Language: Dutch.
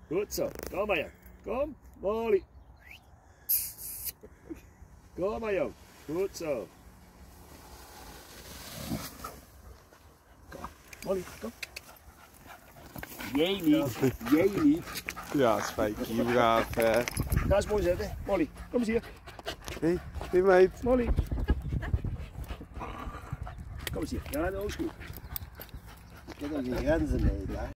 Goed zo. Kom maar, jong. Kom, Molly. Kom maar, jong. Goed zo. Kom, Molly, kom. Jij niet. Jij niet. Ja, Spijkie, braaf hè. Ga eens mooi zitten. Molly, kom eens hier. Hey meid. Molly. Kom eens hier. Ja, dat is goed. Ik heb nog geen grenzen mee, hè?